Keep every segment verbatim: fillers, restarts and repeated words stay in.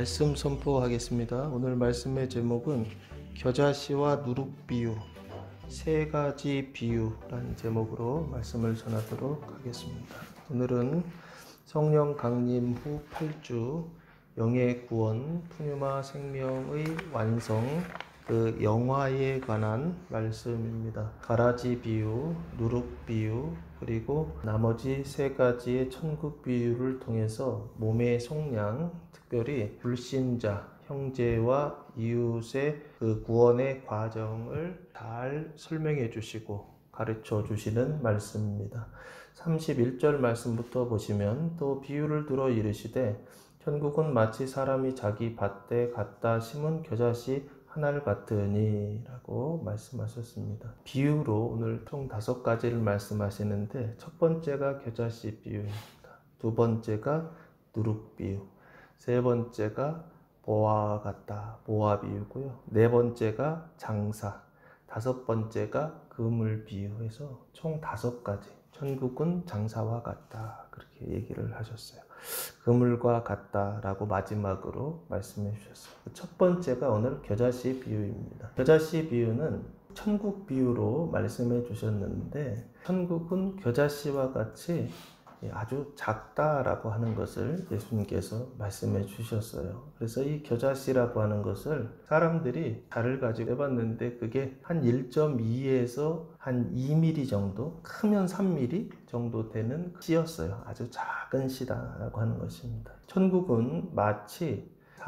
말씀 선포하겠습니다. 오늘 말씀의 제목은 겨자씨와 누룩비유 세 가지 비유라는 제목으로 말씀을 전하도록 하겠습니다. 오늘은 성령 강림 후 팔 주 영의 구원, 푸뉴마 생명의 완성, 그 영화에 관한 말씀입니다. 가라지 비유, 누룩 비유, 그리고 나머지 세 가지의 천국 비유를 통해서 몸의 속량, 특별히 불신자, 형제와 이웃의 그 구원의 과정을 잘 설명해 주시고 가르쳐 주시는 말씀입니다. 삼십일 절 말씀부터 보시면, 또 비유를 들어 이르시되 천국은 마치 사람이 자기 밭에 갖다 심은 겨자씨 한 알 같으니 라고 말씀하셨습니다. 비유로 오늘 총 다섯 가지를 말씀하시는데, 첫 번째가 겨자씨 비유입니다. 두 번째가 누룩 비유, 세 번째가 보아와 같다, 보아 비유고요. 네 번째가 장사, 다섯 번째가 그물 비유해서 총 다섯 가지. 천국은 장사와 같다, 그렇게 얘기를 하셨어요. 그물과 같다라고 마지막으로 말씀해 주셨어요. 첫 번째가 오늘 겨자씨 비유입니다. 겨자씨 비유는 천국 비유로 말씀해 주셨는데, 천국은 겨자씨와 같이 아주 작다라고 하는 것을 예수님께서 말씀해 주셨어요. 그래서 이 겨자씨라고 하는 것을 사람들이 달을 가지고 해봤는데 그게 한 일 점 이에서 한 이 밀리미터 정도, 크면 삼 밀리미터 정도 되는 씨였어요. 아주 작은 씨다라고 하는 것입니다. 천국은 마치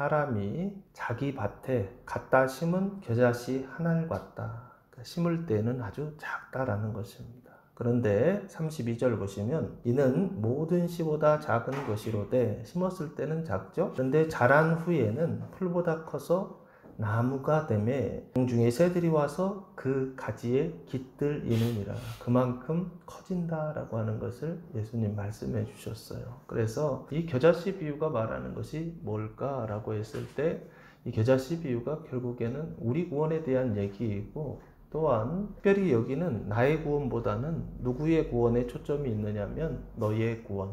사람이 자기 밭에 갖다 심은 겨자씨 한 알 같다. 그러니까 심을 때는 아주 작다라는 것입니다. 그런데 삼십이 절 보시면, 이는 모든 씨보다 작은 것이로되 심었을 때는 작죠. 그런데 자란 후에는 풀보다 커서 나무가 되매 공중의 새들이 와서 그 가지에 깃들이느니라. 그만큼 커진다라고 하는 것을 예수님 말씀해 주셨어요. 그래서 이 겨자씨 비유가 말하는 것이 뭘까라고 했을 때, 이 겨자씨 비유가 결국에는 우리 구원에 대한 얘기이고, 또한 특별히 여기는 나의 구원보다는 누구의 구원에 초점이 있느냐면 너희의 구원,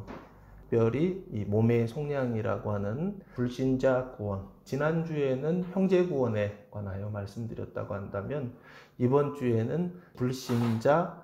특별히 이 몸의 속량이라고 하는 불신자 구원. 지난주에는 형제 구원에 관하여 말씀드렸다고 한다면, 이번 주에는 불신자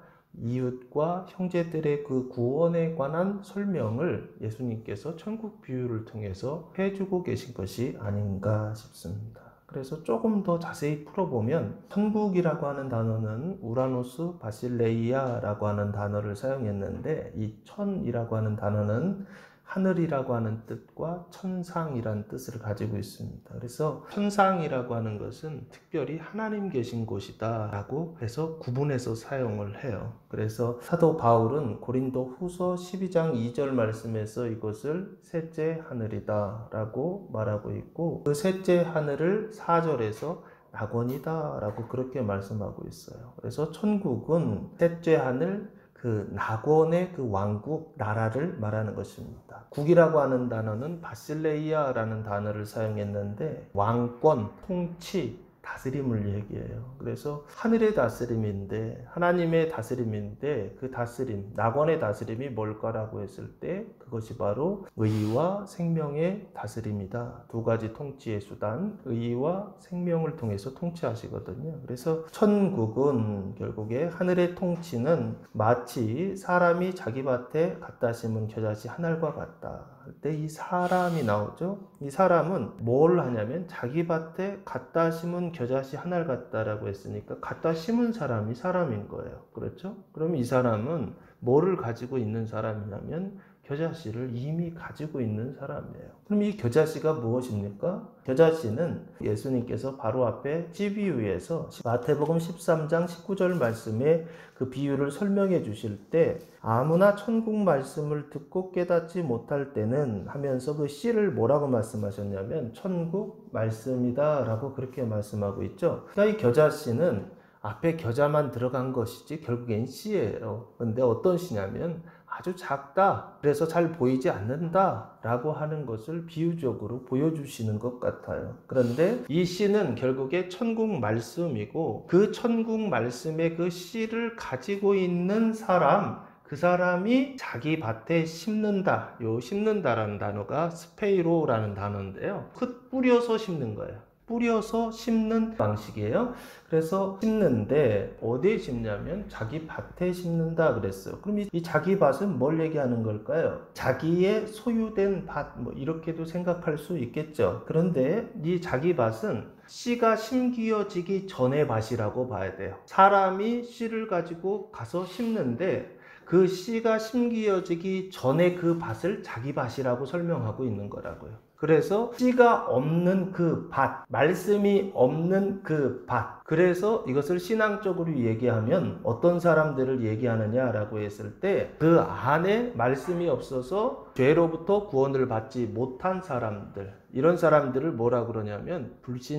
이웃과 형제들의 그 구원에 관한 설명을 예수님께서 천국 비유를 통해서 해주고 계신 것이 아닌가 싶습니다. 그래서 조금 더 자세히 풀어보면, 천국이라고 하는 단어는 우라노스 바실레이아라고 하는 단어를 사용했는데, 이 천이라고 하는 단어는 하늘이라고 하는 뜻과 천상이라는 뜻을 가지고 있습니다. 그래서 천상이라고 하는 것은 특별히 하나님 계신 곳이다 라고 해서 구분해서 사용을 해요. 그래서 사도 바울은 고린도 후서 십이 장 이 절 말씀에서 이것을 셋째 하늘이다 라고 말하고 있고, 그 셋째 하늘을 사 절에서 낙원이다 라고 그렇게 말씀하고 있어요. 그래서 천국은 셋째 하늘, 그 낙원의 그 왕국, 나라를 말하는 것입니다. 국이라고 하는 단어는 바실레이아라는 단어를 사용했는데, 왕권, 통치, 다스림을 얘기해요. 그래서 하늘의 다스림인데, 하나님의 다스림인데, 그 다스림, 낙원의 다스림이 뭘까라고 했을 때 그것이 바로 의와 생명의 다스림이다. 두 가지 통치의 수단, 의와 생명을 통해서 통치하시거든요. 그래서 천국은 결국에 하늘의 통치는 마치 사람이 자기 밭에 갖다 심은 겨자씨 한 알과 같다 할 때 이 사람이 나오죠. 이 사람은 뭘 하냐면 자기 밭에 갖다 심은 겨자씨 한 알 같다라고 했으니까 갖다 심은 사람이 사람인 거예요. 그렇죠? 그럼 이 사람은 뭐를 가지고 있는 사람이냐면 겨자씨를 이미 가지고 있는 사람이에요. 그럼 이 겨자씨가 무엇입니까? 겨자씨는 예수님께서 바로 앞에 씨 비유에서 마태복음 십삼 장 십구 절 말씀에 그 비유를 설명해 주실 때, 아무나 천국 말씀을 듣고 깨닫지 못할 때는 하면서 그 씨를 뭐라고 말씀하셨냐면 천국 말씀이다 라고 그렇게 말씀하고 있죠. 그러니까 이 겨자씨는 앞에 겨자만 들어간 것이지 결국엔 씨예요. 근데 어떤 씨냐면 아주 작다, 그래서 잘 보이지 않는다 라고 하는 것을 비유적으로 보여주시는 것 같아요. 그런데 이 씨는 결국에 천국 말씀이고, 그 천국 말씀의 그 씨를 가지고 있는 사람, 그 사람이 자기 밭에 심는다. 요 심는다라는 단어가 스페이로라는 단어인데요. 흙 뿌려서 심는 거예요. 뿌려서 심는 방식이에요. 그래서 심는데 어디에 심냐면 자기 밭에 심는다 그랬어요. 그럼 이 자기 밭은 뭘 얘기하는 걸까요? 자기의 소유된 밭, 뭐 이렇게도 생각할 수 있겠죠. 그런데 이 자기 밭은 씨가 심기어지기 전의 밭이라고 봐야 돼요. 사람이 씨를 가지고 가서 심는데 그 씨가 심기어지기 전에 그 밭을 자기 밭이라고 설명하고 있는 거라고요. 그래서 씨가 없는 그 밭, 말씀이 없는 그 밭. 그래서 이것을 신앙적으로 얘기하면 어떤 사람들을 얘기하느냐라고 했을 때 그 안에 말씀이 없어서 죄로부터 구원을 받지 못한 사람들, 이런 사람들을 뭐라 그러냐면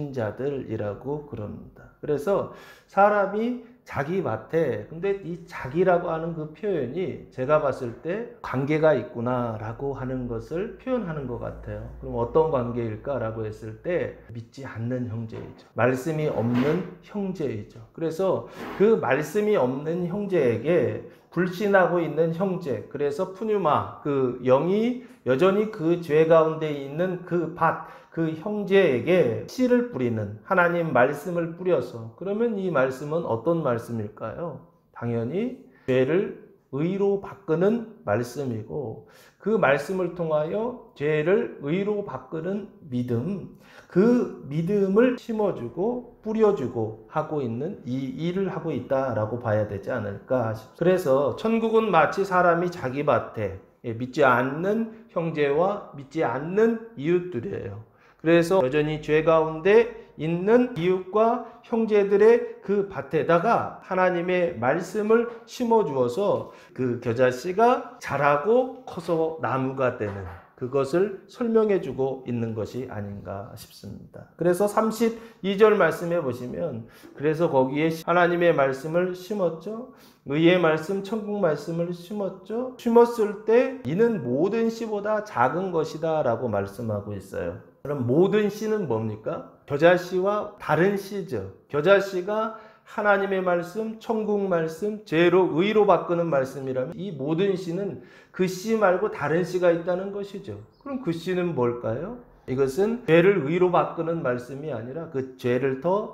불신자들이라고 그럽니다. 그래서 사람이 자기 밭에, 근데 이 자기라고 하는 그 표현이 제가 봤을 때 관계가 있구나 라고 하는 것을 표현하는 것 같아요. 그럼 어떤 관계일까 라고 했을 때 믿지 않는 형제이죠. 말씀이 없는 형제이죠. 그래서 그 말씀이 없는 형제에게 불신하고 있는 형제, 그래서 푸뉴마, 그 영이 여전히 그 죄 가운데 있는 그 밭, 그 형제에게 씨를 뿌리는 하나님 말씀을 뿌려서, 그러면 이 말씀은 어떤 말씀일까요? 당연히 죄를 의로 바꾸는 말씀이고, 그 말씀을 통하여 죄를 의로 바꾸는 믿음, 그 믿음을 심어주고 뿌려주고 하고 있는 이 일을 하고 있다라고 봐야 되지 않을까 싶습니다. 그래서 천국은 마치 사람이 자기 밭에 믿지 않는 형제와 믿지 않는 이웃들이에요. 그래서 여전히 죄 가운데 있는 이웃과 형제들의 그 밭에다가 하나님의 말씀을 심어 주어서 그 겨자씨가 자라고 커서 나무가 되는, 그것을 설명해 주고 있는 것이 아닌가 싶습니다. 그래서 삼십이 절 말씀해 보시면, 그래서 거기에 하나님의 말씀을 심었죠. 의의 말씀, 천국 말씀을 심었죠. 심었을 때 이는 모든 씨보다 작은 것이다 라고 말씀하고 있어요. 그럼 모든 씨는 뭡니까? 겨자씨와 다른 씨죠. 겨자씨가 하나님의 말씀, 천국 말씀, 죄로 의로 바꾸는 말씀이라면 이 모든 씨는 그 씨 말고 다른 씨가 있다는 것이죠. 그럼 그 씨는 뭘까요? 이것은 죄를 의로 바꾸는 말씀이 아니라 그 죄를 더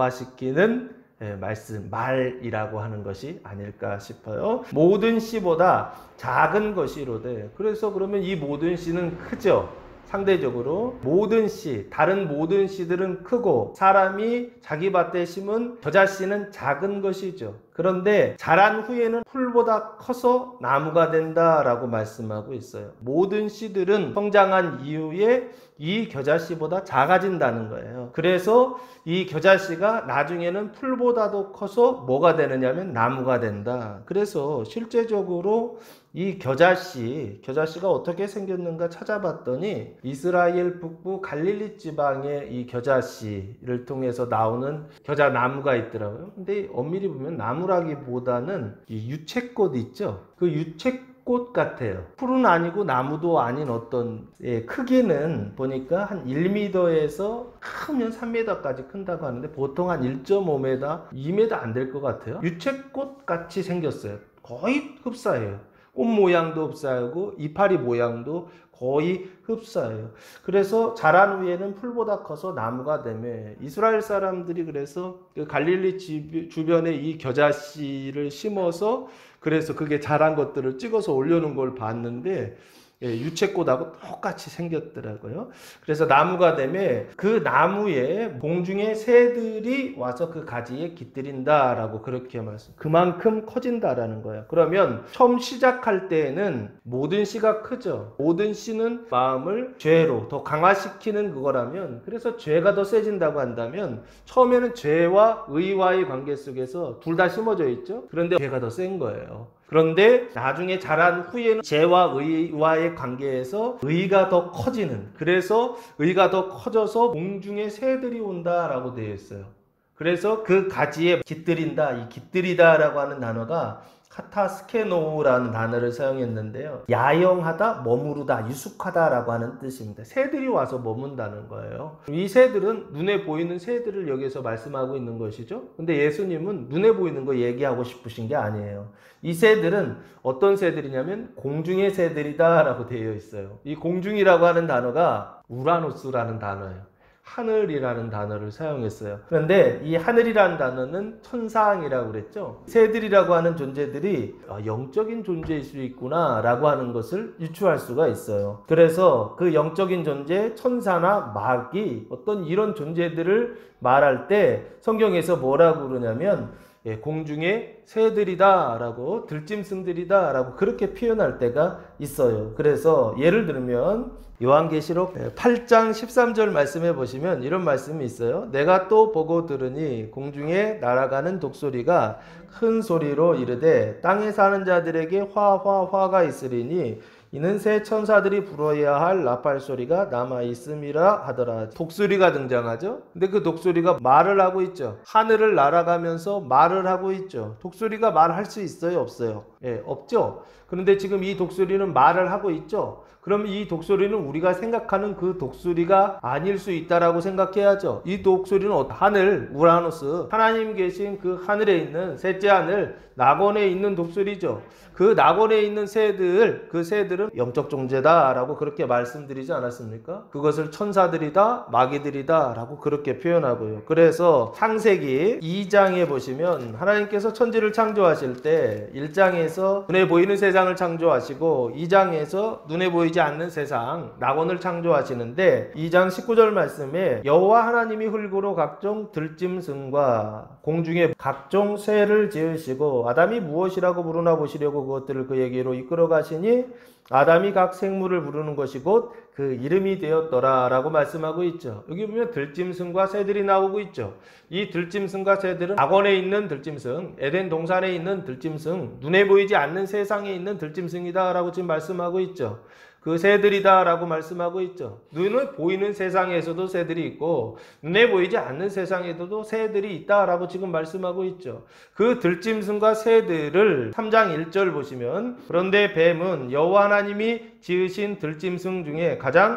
강화시키는 말씀, 말이라고 하는 것이 아닐까 싶어요. 모든 씨보다 작은 것이로되, 그래서 그러면 이 모든 씨는 크죠. 상대적으로 모든 씨, 다른 모든 씨들은 크고 사람이 자기 밭에 심은 겨자씨는 작은 것이죠. 그런데 자란 후에는 풀보다 커서 나무가 된다라고 말씀하고 있어요. 모든 씨들은 성장한 이후에 이 겨자씨보다 작아진다는 거예요. 그래서 이 겨자씨가 나중에는 풀보다도 커서 뭐가 되느냐면 나무가 된다. 그래서 실제적으로 이 겨자씨, 겨자씨가 어떻게 생겼는가 찾아봤더니 이스라엘 북부 갈릴리 지방의 이 겨자씨를 통해서 나오는 겨자나무가 있더라고요. 근데 엄밀히 보면 나무라기보다는 이 유채꽃 있죠? 그 유채꽃 같아요. 풀은 아니고 나무도 아닌 어떤, 예, 크기는 보니까 한 일 미터에서 크면 삼 미터까지 큰다고 하는데 보통 한 일 점 오 미터, 이 미터 안 될 것 같아요. 유채꽃 같이 생겼어요. 거의 흡사해요. 꽃 모양도 흡사하고 이파리 모양도 거의 흡사해요. 그래서 자란 후에는 풀보다 커서 나무가 되며, 이스라엘 사람들이 그래서 그 갈릴리 주변에 이 겨자씨를 심어서 그래서 그게 자란 것들을 찍어서 올려놓은 걸 봤는데, 예, 유채꽃하고 똑같이 생겼더라고요. 그래서 나무가 되면 그 나무에 공중의 새들이 와서 그 가지에 깃들인다라고 그렇게 말씀. 그만큼 커진다라는 거예요. 그러면 처음 시작할 때에는 모든 씨가 크죠. 모든 씨는 마음을 죄로 더 강화시키는 그거라면, 그래서 죄가 더 세진다고 한다면 처음에는 죄와 의와의 관계 속에서 둘 다 심어져 있죠. 그런데 죄가 더 센 거예요. 그런데 나중에 자란 후에는 죄와 의와의 관계에서 의가 더 커지는, 그래서 의가 더 커져서 공중에 새들이 온다라고 되어 있어요. 그래서 그 가지에 깃들인다, 이 깃들이다라고 하는 단어가 카타스케노라는 단어를 사용했는데요. 야영하다, 머무르다, 유숙하다라고 하는 뜻입니다. 새들이 와서 머문다는 거예요. 이 새들은 눈에 보이는 새들을 여기서 말씀하고 있는 것이죠. 근데 예수님은 눈에 보이는 거 얘기하고 싶으신 게 아니에요. 이 새들은 어떤 새들이냐면 공중의 새들이다 라고 되어 있어요. 이 공중이라고 하는 단어가 우라노스라는 단어예요. 하늘이라는 단어를 사용했어요. 그런데 이 하늘이라는 단어는 천상이라고 그랬죠. 새들이라고 하는 존재들이 영적인 존재일 수 있구나 라고 하는 것을 유추할 수가 있어요. 그래서 그 영적인 존재, 천사나 마귀, 어떤 이런 존재들을 말할 때 성경에서 뭐라고 그러냐면 예, 공중의 새들이다 라고, 들짐승들이다 라고 그렇게 표현할 때가 있어요. 그래서 예를 들면 요한계시록 팔 장 십삼 절 말씀해 보시면 이런 말씀이 있어요. 내가 또 보고 들으니 공중에 날아가는 독수리가 큰 소리로 이르되 땅에 사는 자들에게 화 화 화가 있으리니 이는 새 천사들이 불어야 할 나팔 소리가 남아 있음이라 하더라. 독수리가 등장하죠. 근데 그 독수리가 말을 하고 있죠. 하늘을 날아가면서 말을 하고 있죠. 독수리가 말할 수 있어요, 없어요? 예, 없죠. 그런데 지금 이 독수리는 말을 하고 있죠. 그럼 이 독수리는 우리가 생각하는 그 독수리가 아닐 수 있다라고 생각해야죠. 이 독수리는 하늘, 우라노스, 하나님 계신 그 하늘에 있는 셋째 하늘, 낙원에 있는 독수리죠. 그 낙원에 있는 새들, 그 새들은 영적 존재다 라고 그렇게 말씀드리지 않았습니까? 그것을 천사들이다, 마귀들이다 라고 그렇게 표현하고요. 그래서 창세기 이 장에 보시면 하나님께서 천지를 창조하실 때 일 장에서 눈에 보이는 세상을 창조하시고 이 장에서 눈에 보이지 않는 세상, 낙원을 창조하시는데 이 장 십구 절 말씀에 여호와 하나님이 흙으로 각종 들짐승과 공중의 각종 새를 지으시고 아담이 무엇이라고 부르나 보시려고 그것들을 그에게로 이끌어 가시니 아담이 각 생물을 부르는 것이 곧 그 이름이 되었더라 라고 말씀하고 있죠. 여기 보면 들짐승과 새들이 나오고 있죠. 이 들짐승과 새들은 낙원에 있는 들짐승, 에덴 동산에 있는 들짐승, 눈에 보이지 않는 세상에 있는 들짐승이다 라고 지금 말씀하고 있죠. 그 새들이다 라고 말씀하고 있죠. 눈에 보이는 세상에서도 새들이 있고 눈에 보이지 않는 세상에서도 새들이 있다 라고 지금 말씀하고 있죠. 그 들짐승과 새들을 삼 장 일 절 보시면 그런데 뱀은 여호와 하나님이 지으신 들짐승 중에 가장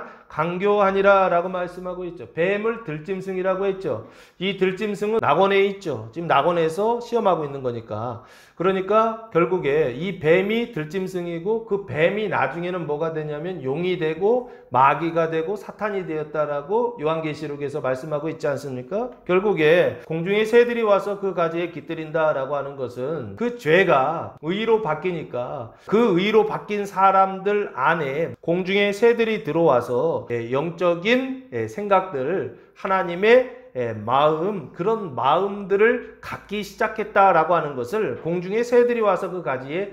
강교하니라 라고 말씀하고 있죠. 뱀을 들짐승이라고 했죠. 이 들짐승은 낙원에 있죠. 지금 낙원에서 시험하고 있는 거니까. 그러니까 결국에 이 뱀이 들짐승이고 그 뱀이 나중에는 뭐가 되냐면 용이 되고 마귀가 되고 사탄이 되었다라고 요한계시록에서 말씀하고 있지 않습니까? 결국에 공중의 새들이 와서 그 가지에 깃들인다라고 하는 것은 그 죄가 의로 바뀌니까 그 의로 바뀐 사람들 안에 공중의 새들이 들어와서 영적인 생각들을 하나님의 마음, 그런 마음들을 갖기 시작했다라고 하는 것을 공중의 새들이 와서 그 가지에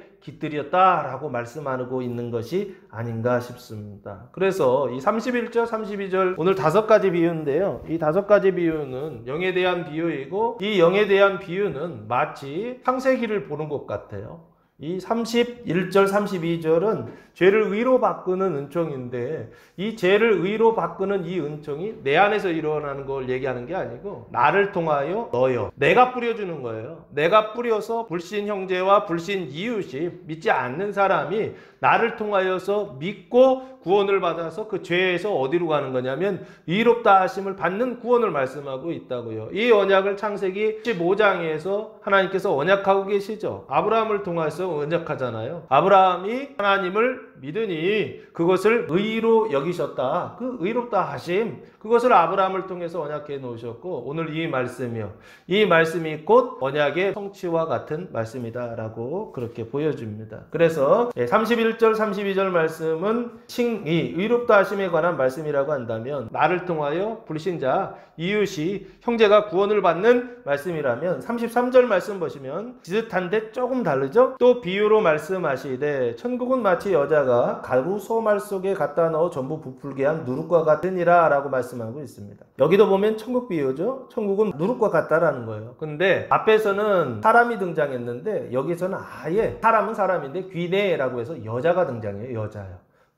깃들였다라고 말씀하고 있는 것이 아닌가 싶습니다. 그래서 이 삼십일 절, 삼십이 절 오늘 다섯 가지 비유인데요. 이 다섯 가지 비유는 영에 대한 비유이고 이 영에 대한 비유는 마치 창세기를 보는 것 같아요. 이 삼십일 절, 삼십이 절은 죄를 의로 바꾸는 은총인데 이 죄를 의로 바꾸는 이 은총이 내 안에서 일어나는 걸 얘기하는 게 아니고 나를 통하여 너요. 내가 뿌려주는 거예요. 내가 뿌려서 불신 형제와 불신 이웃이 믿지 않는 사람이 나를 통하여서 믿고 구원을 받아서 그 죄에서 어디로 가는 거냐면 의롭다 하심을 받는 구원을 말씀하고 있다고요. 이 언약을 창세기 십오 장에서 하나님께서 언약하고 계시죠. 아브라함을 통해서 언약하잖아요. 아브라함이 하나님을 믿으니 그것을 의로 여기셨다. 그 의롭다 하심, 그것을 아브라함을 통해서 언약해 놓으셨고 오늘 이 말씀이요. 이 말씀이 곧 언약의 성취와 같은 말씀이다라고 그렇게 보여줍니다. 그래서 삼십일 절, 삼십이 절 말씀은 칭의, 의롭다 하심에 관한 말씀이라고 한다면 나를 통하여 불신자, 이웃이, 형제가 구원을 받는 말씀이라면 삼십삼 절 말씀 보시면 비슷한데 조금 다르죠? 또 비유로 말씀하시되 천국은 마치 여자가 가루 소말 속에 갖다 넣어 전부 부풀게 한 누룩과 같으니라 라고 말씀하고 있습니다. 여기도 보면 천국 비유죠? 천국은 누룩과 같다라는 거예요. 근데 앞에서는 사람이 등장했는데 여기서는 아예 사람은 사람인데 귀내라고 해서 여자가 등장해요. 여자요.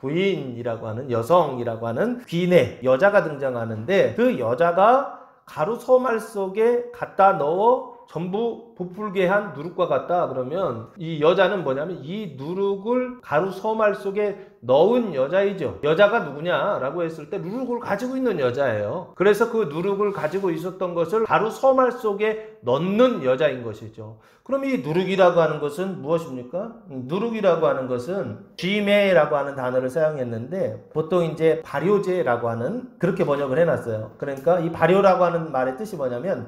부인이라고 하는, 여성이라고 하는 귀내, 여자가 등장하는데 그 여자가 가루 소말 속에 갖다 넣어 전부 부풀게 한 누룩과 같다 그러면 이 여자는 뭐냐면 이 누룩을 가루 소말 속에 넣은 여자이죠. 여자가 누구냐라고 했을 때 누룩을 가지고 있는 여자예요. 그래서 그 누룩을 가지고 있었던 것을 가루 소말 속에 넣는 여자인 것이죠. 그럼 이 누룩이라고 하는 것은 무엇입니까? 누룩이라고 하는 것은 쥐매라고 하는 단어를 사용했는데 보통 이제 발효제라고 하는 그렇게 번역을 해놨어요. 그러니까 이 발효라고 하는 말의 뜻이 뭐냐면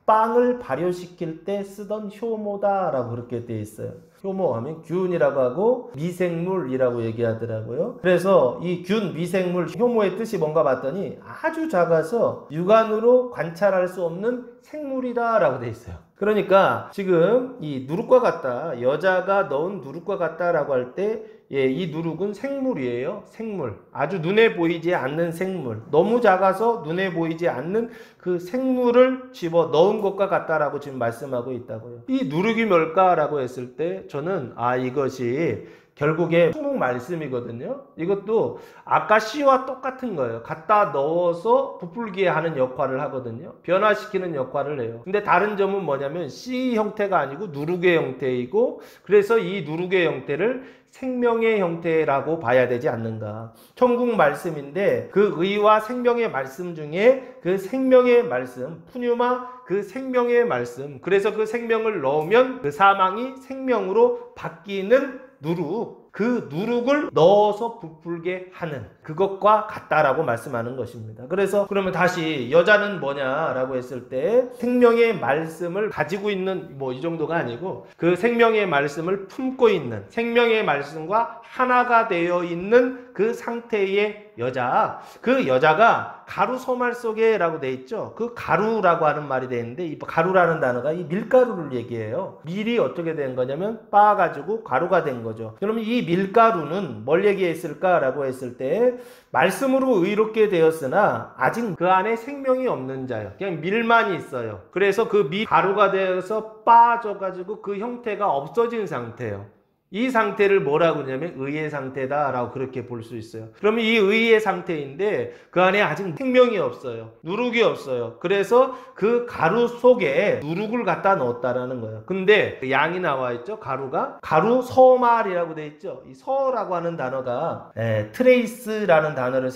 빵을 발효시킬 때 쓰던 효모다라고 그렇게 되어 있어요. 효모하면 균이라고 하고 미생물이라고 얘기하더라고요. 그래서 이 균, 미생물, 효모의 뜻이 뭔가 봤더니 아주 작아서 육안으로 관찰할 수 없는 생물이다라고 되어 있어요. 그러니까 지금 이 누룩과 같다, 여자가 넣은 누룩과 같다라고 할 때 예, 이 누룩은 생물이에요. 생물. 아주 눈에 보이지 않는 생물. 너무 작아서 눈에 보이지 않는 그 생물을 집어 넣은 것과 같다라고 지금 말씀하고 있다고요. 이 누룩이 뭘까라고 했을 때 저는 아 이것이 결국에 수목 말씀이거든요. 이것도 아까 씨와 똑같은 거예요. 갖다 넣어서 부풀게 하는 역할을 하거든요. 변화시키는 역할을 해요. 근데 다른 점은 뭐냐면 씨 형태가 아니고 누룩의 형태이고 그래서 이 누룩의 형태를 생명의 형태라고 봐야 되지 않는가. 천국 말씀인데 그 의와 생명의 말씀 중에 그 생명의 말씀, 푸뉴마 그 생명의 말씀. 그래서 그 생명을 넣으면 그 사망이 생명으로 바뀌는 누룩, 그 누룩을 넣어서 부풀게 하는 그것과 같다라고 말씀하는 것입니다. 그래서 그러면 다시 여자는 뭐냐라고 했을 때 생명의 말씀을 가지고 있는 뭐 이 정도가 아니고 그 생명의 말씀을 품고 있는 생명의 말씀과 하나가 되어 있는 그 상태의 여자, 그 여자가 가루 소말 속에 라고 돼 있죠. 그 가루라고 하는 말이 돼 있는데 이 가루라는 단어가 이 밀가루를 얘기해요. 밀이 어떻게 된 거냐면 빻아가지고 가루가 된 거죠. 그러면 이 밀가루는 뭘 얘기했을까라고 했을 때 말씀으로 의롭게 되었으나 아직 그 안에 생명이 없는 자요. 그냥 밀만 있어요. 그래서 그 밀 가루가 되어서 빠져가지고 그 형태가 없어진 상태예요. 이 상태를 뭐라고 하냐면 의의 상태다라고 그렇게 볼 수 있어요. 그러면 이 의의 상태인데 그 안에 아직 생명이 없어요. 누룩이 없어요. 그래서 그 가루 속에 누룩을 갖다 넣었다라는 거예요. 근데 양이 나와 있죠. 가루가 가루 서말이라고 돼 있죠. 이 서라고 하는 단어가 에, 트레이스라는 단어를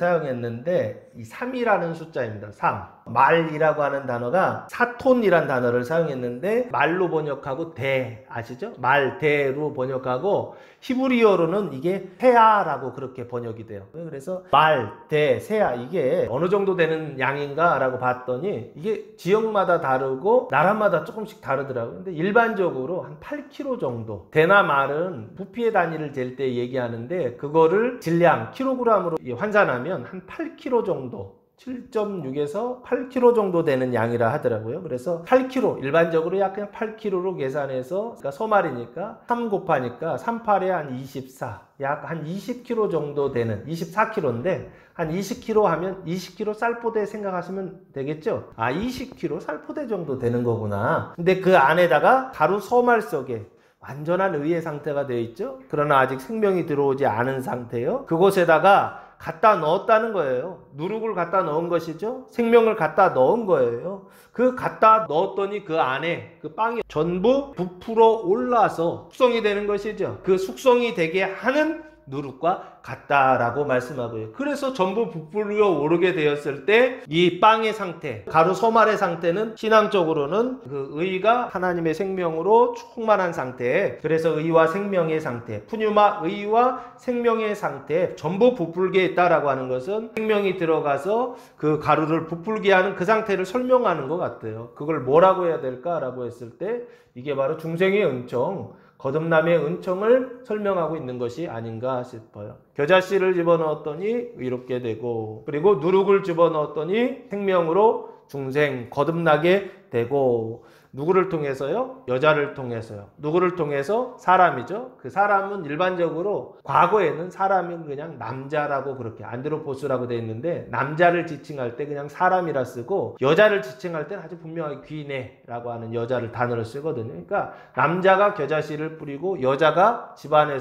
사용했는데 이 삼이라는 숫자입니다. 삼. 말이라고 하는 단어가 사톤이란 단어를 사용했는데 말로 번역하고 대 아시죠? 말, 대로 번역하고 히브리어로는 이게 세아라고 그렇게 번역이 돼요. 그래서 말, 대, 세아 이게 어느 정도 되는 양인가 라고 봤더니 이게 지역마다 다르고 나라마다 조금씩 다르더라고요. 근데 일반적으로 한 팔 킬로그램 정도. 대나 말은 부피의 단위를 잴 때 얘기하는데 그거를 질량 킬로그램으로 환산하면 한 팔 킬로그램 정도 칠 점 육에서 팔 킬로그램 정도 되는 양이라 하더라고요. 그래서 팔 킬로그램 일반적으로 약 그냥 팔 킬로그램로 계산해서 그러니까 소말이니까 삼 곱하니까 삼, 팔에 한 이십사 약 한 이십 킬로그램 정도 되는 이십사 킬로그램인데 한 이십 킬로그램 하면 이십 킬로그램 쌀포대 생각하시면 되겠죠. 아 이십 킬로그램 쌀포대 정도 되는 거구나. 근데 그 안에다가 가루 소말 속에 완전한 의의 상태가 되어 있죠. 그러나 아직 생명이 들어오지 않은 상태예요. 그곳에다가 갖다 넣었다는 거예요. 누룩을 갖다 넣은 것이죠. 생명을 갖다 넣은 거예요. 그 갖다 넣었더니 그 안에 그 빵이 전부 부풀어 올라서 숙성이 되는 것이죠. 그 숙성이 되게 하는 누룩과 같다라고 말씀하고요. 그래서 전부 부풀려 오르게 되었을 때 이 빵의 상태, 가루 소말의 상태는 신앙적으로는 그 의가 하나님의 생명으로 충만한 상태, 그래서 의와 생명의 상태, 푸뉴마 의와 생명의 상태 전부 부풀게 있다라고 하는 것은 생명이 들어가서 그 가루를 부풀게 하는 그 상태를 설명하는 것 같아요. 그걸 뭐라고 해야 될까라고 했을 때 이게 바로 중생의 은총, 거듭남의 은총을 설명하고 있는 것이 아닌가 싶어요. 겨자씨를 집어넣었더니 의롭게 되고 그리고 누룩을 집어넣었더니 생명으로 중생 거듭나게 되고 누구를 통해서요? 여자를 통해서요. 누구를 통해서? 사람이죠. 그 사람은 일반적으로 과거에는 사람은 그냥 남자라고 그렇게 안드로포스라고 되어 있는데 남자를 지칭할 때 그냥 사람이라 쓰고 여자를 지칭할 때는 아주 분명하게 귀네라고 하는 여자를 단어를 쓰거든요. 그러니까 남자가 겨자씨를 뿌리고 여자가 집안에서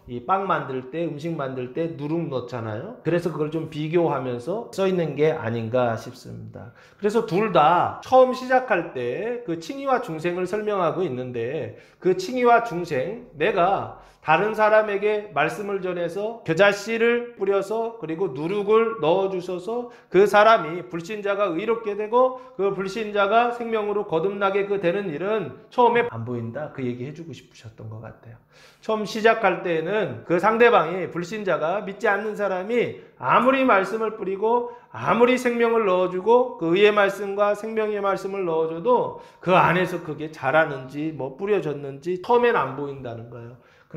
이 빵 만들 때, 음식 만들 때 누룩 넣잖아요. 그래서 그걸 좀 비교하면서 써 있는 게 아닌가 싶습니다. 그래서 둘 다 처음 시작할 때 그 칭의와 중생을 설명하고 있는데, 그 칭의와 중생, 내가 다른 사람에게 말씀을 전해서 겨자씨를 뿌려서 그리고 누룩을 넣어주셔서 그 사람이 불신자가 의롭게 되고 그 불신자가 생명으로 거듭나게 그 되는 일은 처음에 안 보인다, 그 얘기 해주고 싶으셨던 것 같아요. 처음 시작할 때는 그 상대방이, 불신자가, 믿지 않는 사람이 아무리 말씀을 뿌리고 아무리 생명을 넣어주고 그 의의 말씀과 생명의 말씀을 넣어줘도 그 안에서 그게 자라는지 뭐 뿌려졌는지 처음엔 안 보인다는 거예요.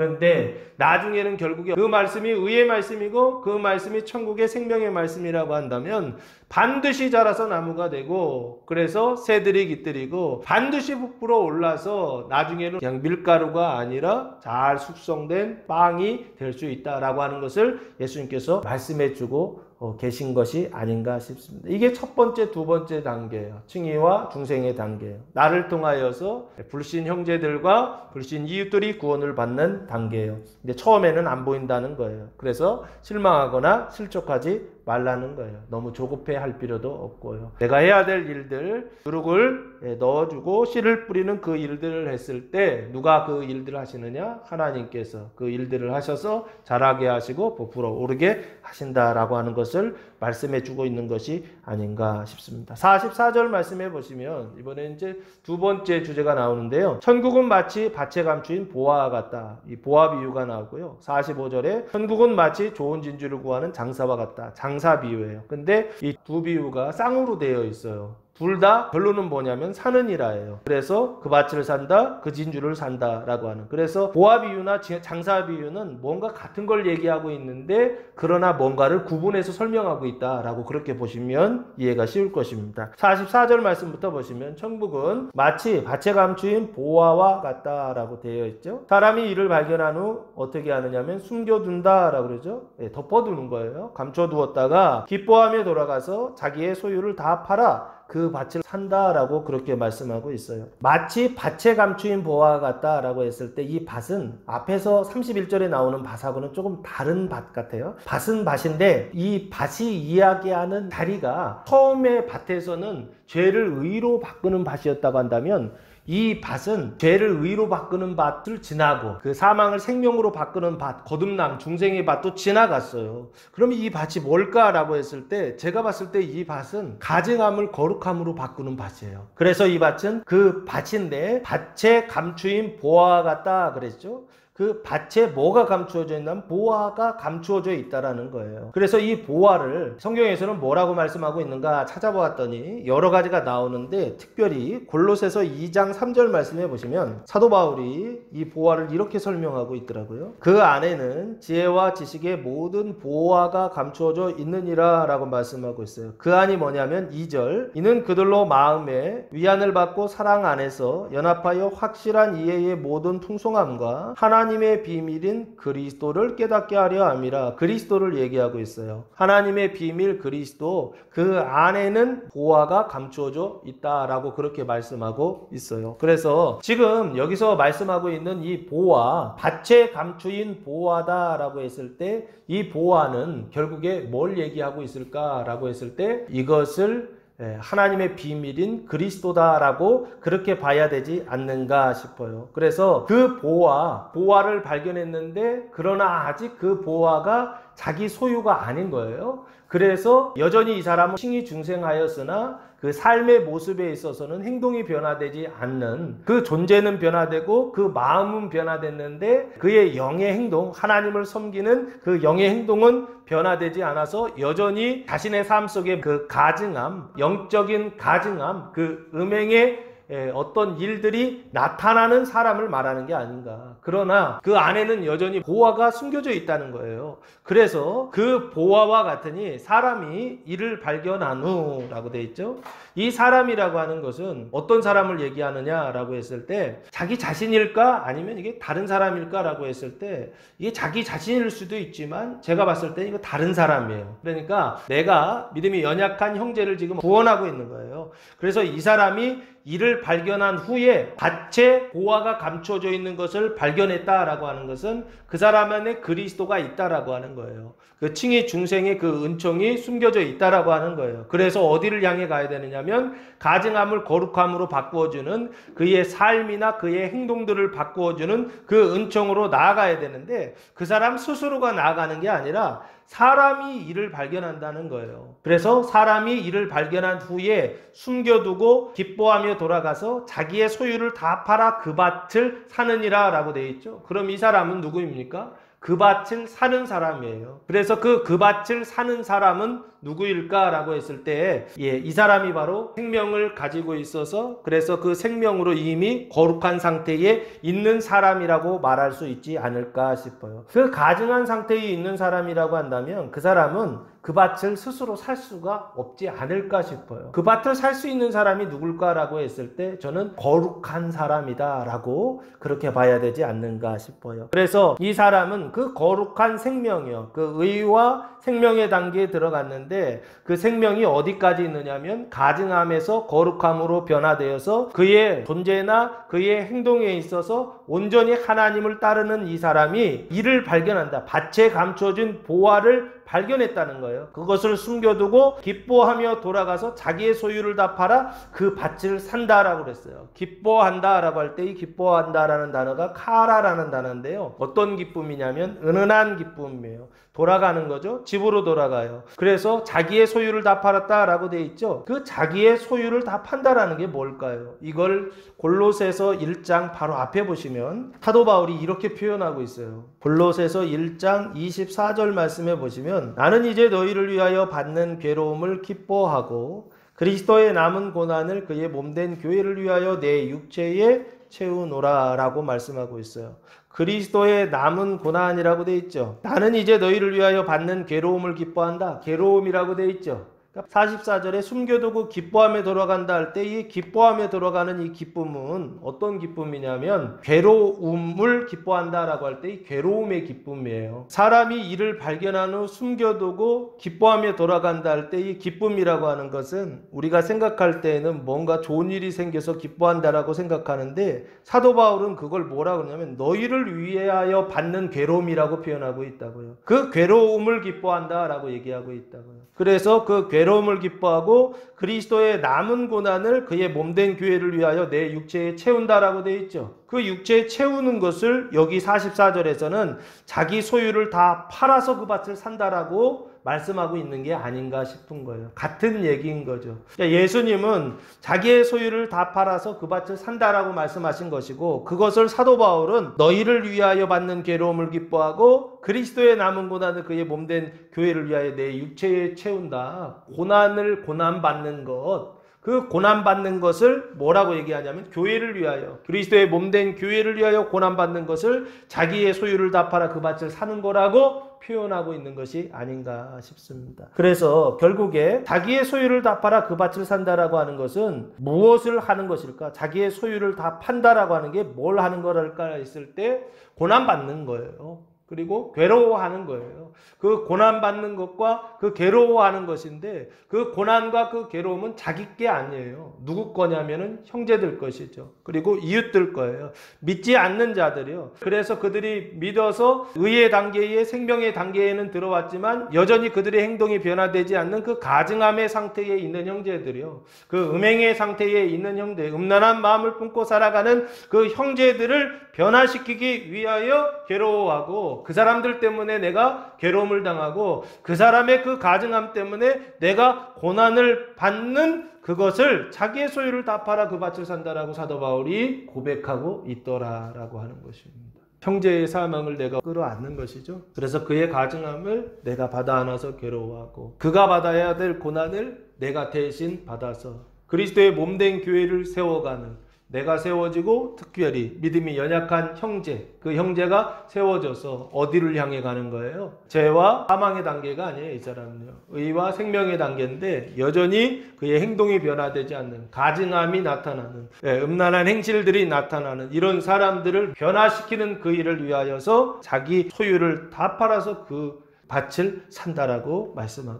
그런데 나중에는 결국에 그 말씀이 의의 말씀이고 그 말씀이 천국의 생명의 말씀이라고 한다면 반드시 자라서 나무가 되고, 그래서 새들이 깃들이고 반드시 부풀어 올라서 나중에는 그냥 밀가루가 아니라 잘 숙성된 빵이 될 수 있다라고 하는 것을 예수님께서 말씀해 주고 계신 것이 아닌가 싶습니다. 이게 첫 번째, 두 번째 단계예요. 칭의와 중생의 단계예요. 나를 통하여서 불신 형제들과 불신 이웃들이 구원을 받는 단계예요. 근데 처음에는 안 보인다는 거예요. 그래서 실망하거나 실족하지 말라는 거예요. 너무 조급해 할 필요도 없고요. 내가 해야 될 일들, 누룩을 넣어주고 씨를 뿌리는 그 일들을 했을 때 누가 그 일들을 하시느냐? 하나님께서 그 일들을 하셔서 자라게 하시고 부풀어 오르게 하신다라고 하는 것을 말씀해 주고 있는 것이 아닌가 싶습니다. 사십사 절 말씀해 보시면 이번에 이제 두 번째 주제가 나오는데요. 천국은 마치 밭에 감추인 보화와 같다. 이 보화 비유가 나오고요. 사십오 절에 천국은 마치 좋은 진주를 구하는 장사와 같다. 장사 비유예요. 근데 이 두 비유가 쌍으로 되어 있어요. 둘 다 결론은 뭐냐면 사는 이라예요. 그래서 그 밭을 산다, 그 진주를 산다라고 하는. 그래서 보화 비유나 장사 비유는 뭔가 같은 걸 얘기하고 있는데 그러나 뭔가를 구분해서 설명하고 있다라고 그렇게 보시면 이해가 쉬울 것입니다. 사십사 절 말씀부터 보시면 천국은 마치 밭에 감추인 보화와 같다라고 되어 있죠. 사람이 이를 발견한 후 어떻게 하느냐면 숨겨둔다라고 그러죠. 네, 덮어두는 거예요. 감춰두었다가 기뻐하며 돌아가서 자기의 소유를 다 팔아 그 밭을 산다라고 그렇게 말씀하고 있어요. 마치 밭에 감추인 보화 같다라고 했을 때 이 밭은 앞에서 삼십일 절에 나오는 밭하고는 조금 다른 밭 같아요. 밭은 밭인데 이 밭이 이야기하는 자리가 처음에 밭에서는 죄를 의로 바꾸는 밭이었다고 한다면 이 밭은 죄를 의로 바꾸는 밭을 지나고 그 사망을 생명으로 바꾸는 밭, 거듭남, 중생의 밭도 지나갔어요. 그러면 이 밭이 뭘까라고 했을 때 제가 봤을 때 이 밭은 가증함을 거룩함으로 바꾸는 밭이에요. 그래서 이 밭은 그 밭인데 밭에 감추인 보화 같다 그랬죠. 그 밭에 뭐가 감추어져 있냐면 보화가 감추어져 있다라는 거예요. 그래서 이 보화를 성경에서는 뭐라고 말씀하고 있는가 찾아보았더니 여러 가지가 나오는데 특별히 골로새서 이 장 삼 절 말씀해 보시면 사도 바울이 이 보화를 이렇게 설명하고 있더라고요. 그 안에는 지혜와 지식의 모든 보화가 감추어져 있느니라 라고 말씀하고 있어요. 그 안이 뭐냐면 이 절 이는 그들로 마음에 위안을 받고 사랑 안에서 연합하여 확실한 이해의 모든 풍성함과 하나 하나님의 비밀인 그리스도를 깨닫게 하려 함이라. 그리스도를 얘기하고 있어요. 하나님의 비밀 그리스도, 그 안에는 보화가 감추어져 있다라고 그렇게 말씀하고 있어요. 그래서 지금 여기서 말씀하고 있는 이 보화, 밭에 감추인 보화다라고 했을 때 이 보화는 결국에 뭘 얘기하고 있을까라고 했을 때 이것을 하나님의 비밀인 그리스도다라고 그렇게 봐야 되지 않는가 싶어요. 그래서 그 보화, 보화를 발견했는데 그러나 아직 그 보화가 자기 소유가 아닌 거예요. 그래서 여전히 이 사람은 칭의 중생하였으나 그 삶의 모습에 있어서는 행동이 변화되지 않는, 그 존재는 변화되고 그 마음은 변화됐는데 그의 영의 행동, 하나님을 섬기는 그 영의 행동은 변화되지 않아서 여전히 자신의 삶 속에 그 가증함, 영적인 가증함, 그 음행의 어떤 일들이 나타나는 사람을 말하는 게 아닌가. 그러나 그 안에는 여전히 보화가 숨겨져 있다는 거예요. 그래서 그 보화와 같으니 사람이 이를 발견한 후 라고 되어 있죠. 이 사람이라고 하는 것은 어떤 사람을 얘기하느냐 라고 했을 때 자기 자신일까 아니면 이게 다른 사람일까 라고 했을 때 이게 자기 자신일 수도 있지만 제가 봤을 때 이거 다른 사람이에요. 그러니까 내가 믿음이 연약한 형제를 지금 구원하고 있는 거예요. 거예요. 그래서 이 사람이 이를 발견한 후에 밭에 보화가 감춰져 있는 것을 발견했다라고 하는 것은 그 사람 안에 그리스도가 있다라고 하는 거예요. 그 칭의 중생의 그 은총이 숨겨져 있다라고 하는 거예요. 그래서 어디를 향해 가야 되느냐면 가증함을 거룩함으로 바꾸어주는 그의 삶이나 그의 행동들을 바꾸어주는 그 은총으로 나아가야 되는데 그 사람 스스로가 나아가는 게 아니라 사람이 이를 발견한다는 거예요. 그래서 사람이 이를 발견한 후에 숨겨두고 기뻐하며 돌아가서 자기의 소유를 다 팔아 그 밭을 사느니라 라고 되어 있죠. 그럼 이 사람은 누구입니까? 그 밭을 사는 사람이에요. 그래서 그 그 밭을 사는 사람은 누구일까라고 했을 때, 예, 이 사람이 바로 생명을 가지고 있어서 그래서 그 생명으로 이미 거룩한 상태에 있는 사람이라고 말할 수 있지 않을까 싶어요. 그 가증한 상태에 있는 사람이라고 한다면 그 사람은 그 밭을 스스로 살 수가 없지 않을까 싶어요. 그 밭을 살 수 있는 사람이 누굴까라고 했을 때 저는 거룩한 사람이다라고 그렇게 봐야 되지 않는가 싶어요. 그래서 이 사람은 그 거룩한 생명이요, 그 의와 생명의 단계에 들어갔는데 그 생명이 어디까지 있느냐면 가증함에서 거룩함으로 변화되어서 그의 존재나 그의 행동에 있어서 온전히 하나님을 따르는 이 사람이 이를 발견한다. 밭에 감춰진 보화를 발견했다는 거예요. 그것을 숨겨두고 기뻐하며 돌아가서 자기의 소유를 다 팔아 그 밭을 산다라고 그랬어요. 기뻐한다라고 할 때 이 기뻐한다라는 단어가 카라라는 단어인데요. 어떤 기쁨이냐면 은은한 기쁨이에요. 돌아가는 거죠. 집으로 돌아가요. 그래서 자기의 소유를 다 팔았다라고 돼 있죠. 그 자기의 소유를 다 판다라는 게 뭘까요? 이걸 골로새서 일 장 바로 앞에 보시면 사도 바울이 이렇게 표현하고 있어요. 골로새서 일 장 이십사 절 말씀해 보시면 나는 이제 너희를 위하여 받는 괴로움을 기뻐하고 그리스도의 남은 고난을 그의 몸된 교회를 위하여 내 육체에 채우노라 라고 말씀하고 있어요. 그리스도의 남은 고난이라고 되어 있죠. 나는 이제 너희를 위하여 받는 괴로움을 기뻐한다. 괴로움이라고 되어 있죠. 사십사 절에 숨겨두고 기뻐하며 돌아간다 할 때 이 기뻐하며 돌아가는 이 기쁨은 어떤 기쁨이냐면 괴로움을 기뻐한다라고 할 때 이 괴로움의 기쁨이에요. 사람이 이를 발견한 후 숨겨두고 기뻐하며 돌아간다 할 때 이 기쁨이라고 하는 것은 우리가 생각할 때에는 뭔가 좋은 일이 생겨서 기뻐한다라고 생각하는데 사도 바울은 그걸 뭐라고 그러냐면 너희를 위하여 받는 괴로움이라고 표현하고 있다고요. 그 괴로움을 기뻐한다라고 얘기하고 있다고요. 그래서 그 괴로움을 기뻐하고 그리스도의 남은 고난을 그의 몸된 교회를 위하여 내 육체에 채운다라고 되어 있죠. 그 육체에 채우는 것을 여기 사십사 절에서는 자기 소유를 다 팔아서 그 밭을 산다라고 말씀하고 있는 게 아닌가 싶은 거예요. 같은 얘기인 거죠. 예수님은 자기의 소유를 다 팔아서 그 밭을 산다라고 말씀하신 것이고 그것을 사도 바울은 너희를 위하여 받는 괴로움을 기뻐하고 그리스도의 남은 고난을 그의 몸된 교회를 위하여 내 육체에 채운다. 고난을 고난받는 것. 그 고난받는 것을 뭐라고 얘기하냐면 교회를 위하여 그리스도의 몸된 교회를 위하여 고난받는 것을 자기의 소유를 다 팔아 그 밭을 사는 거라고 표현하고 있는 것이 아닌가 싶습니다. 그래서 결국에 자기의 소유를 다 팔아 그 밭을 산다라고 하는 것은 무엇을 하는 것일까? 자기의 소유를 다 판다라고 하는 게 뭘 하는 거랄까 했을 때 고난받는 거예요. 그리고 괴로워하는 거예요. 그 고난받는 것과 그 괴로워하는 것인데 그 고난과 그 괴로움은 자기 게 아니에요. 누구 거냐면은 형제들 것이죠. 그리고 이웃들 거예요. 믿지 않는 자들이요. 그래서 그들이 믿어서 의의 단계에 생명의 단계에는 들어왔지만 여전히 그들의 행동이 변화되지 않는 그 가증함의 상태에 있는 형제들이요. 그 음행의 상태에 있는 형제, 음란한 마음을 품고 살아가는 그 형제들을 변화시키기 위하여 괴로워하고 그 사람들 때문에 내가 괴로움을 당하고 그 사람의 그 가증함 때문에 내가 고난을 받는 그것을 자기의 소유를 다 팔아 그 밭을 산다라고 사도 바울이 고백하고 있더라라고 하는 것입니다. 형제의 사망을 내가 끌어안는 것이죠. 그래서 그의 가증함을 내가 받아 안아서 괴로워하고 그가 받아야 될 고난을 내가 대신 받아서 그리스도의 몸된 교회를 세워가는 내가 세워지고 특별히 믿음이 연약한 형제, 그 형제가 세워져서 어디를 향해 가는 거예요? 죄와 사망의 단계가 아니에요. 이 사람은요. 의와 생명의 단계인데 여전히 그의 행동이 변화되지 않는 가증함이 나타나는 예, 음란한 행실들이 나타나는 이런 사람들을 변화시키는 그 일을 위하여서 자기 소유를 다 팔아서 그 밭을 산다라고 말씀하고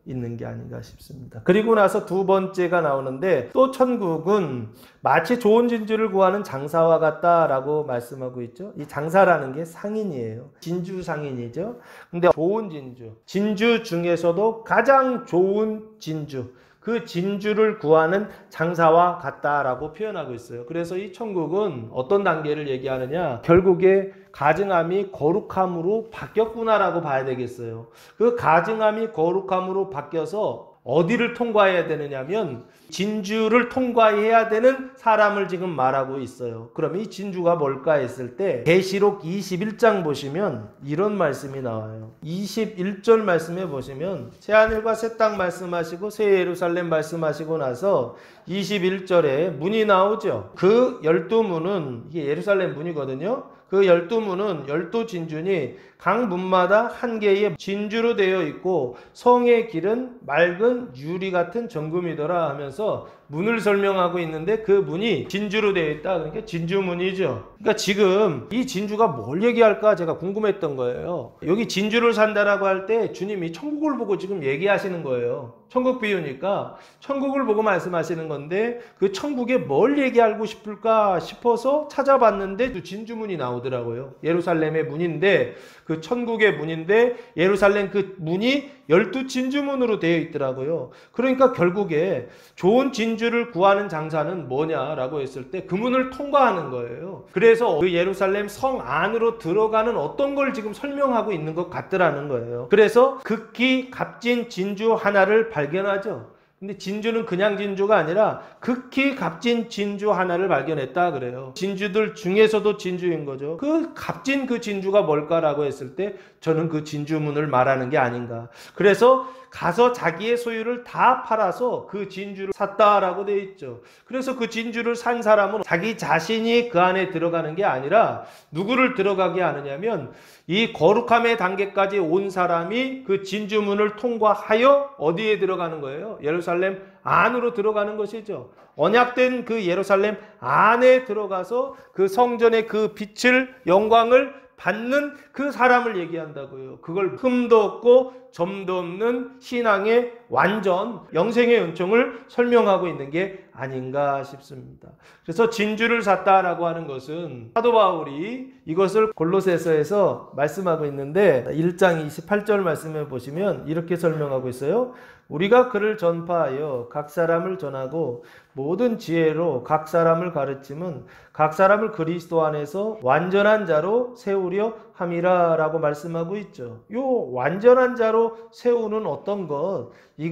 있는 게 아닌가 싶습니다. 그리고 나서 두 번째가 나오는데 또 천국은 마치 좋은 진주를 구하는 장사와 같다라고 말씀하고 있죠. 이 장사라는 게 상인이에요. 진주 상인이죠. 근데 좋은 진주, 진주 중에서도 가장 좋은 진주, 그 진주를 구하는 장사와 같다라고 표현하고 있어요. 그래서 이 천국은 어떤 단계를 얘기하느냐, 결국에 가증함이 거룩함으로 바뀌었구나라고 봐야 되겠어요. 그 가증함이 거룩함으로 바뀌어서 어디를 통과해야 되느냐면 진주를 통과해야 되는 사람을 지금 말하고 있어요. 그럼 이 진주가 뭘까 했을 때 계시록 이십일 장 보시면 이런 말씀이 나와요. 이십일 절 말씀에 보시면 새하늘과 새 땅 말씀하시고 새 예루살렘 말씀하시고 나서 이십일 절에 문이 나오죠. 그 열두 문은 이게 예루살렘 문이거든요. 그 열두 문은 열두 진주니 각 문마다 한 개의 진주로 되어 있고 성의 길은 맑은 유리 같은 정금이더라 하면서 문을 설명하고 있는데 그 문이 진주로 되어 있다. 그러니까 진주문이죠. 그러니까 지금 이 진주가 뭘 얘기할까 제가 궁금했던 거예요. 여기 진주를 산다라고 할 때 주님이 천국을 보고 지금 얘기하시는 거예요. 천국 비유니까 천국을 보고 말씀하시는 건데 그 천국에 뭘 얘기하고 싶을까 싶어서 찾아봤는데 또 진주문이 나오더라고요. 예루살렘의 문인데 그 천국의 문인데 예루살렘 그 문이 열두 진주문으로 되어 있더라고요. 그러니까 결국에 좋은 진주를 구하는 장사는 뭐냐라고 했을 때 그 문을 통과하는 거예요. 그래서 그 예루살렘 성 안으로 들어가는 어떤 걸 지금 설명하고 있는 것 같더라는 거예요. 그래서 극히 값진 진주 하나를 발견하죠. 근데 진주는 그냥 진주가 아니라 극히 값진 진주 하나를 발견했다 그래요. 진주들 중에서도 진주인 거죠. 그 값진 그 진주가 뭘까라고 했을 때 저는 그 진주문을 말하는 게 아닌가. 그래서 가서 자기의 소유를 다 팔아서 그 진주를 샀다라고 되어 있죠. 그래서 그 진주를 산 사람은 자기 자신이 그 안에 들어가는 게 아니라 누구를 들어가게 하느냐면 이 거룩함의 단계까지 온 사람이 그 진주문을 통과하여 어디에 들어가는 거예요? 예루살렘 안으로 들어가는 것이죠. 언약된 그 예루살렘 안에 들어가서 그 성전의 그 빛을, 영광을 받는 그 사람을 얘기한다고요. 그걸 흠도 없고 점도 없는 신앙의 완전 영생의 은총을 설명하고 있는 게 아닌가 싶습니다. 그래서 진주를 샀다라고 하는 것은 사도 바울이 이것을 골로새서에서 말씀하고 있는데 일 장 이십팔 절 말씀해 보시면 이렇게 설명하고 있어요. 우리가 그를 전파하여 각 사람을 전하고 모든 지혜로 각 사람을 가르침은 각 사람을 그리스도 안에서 완전한 자로 세우려 함이라 라고 말씀하고 있죠. 요 완전한 자로 세우는 어떤 것,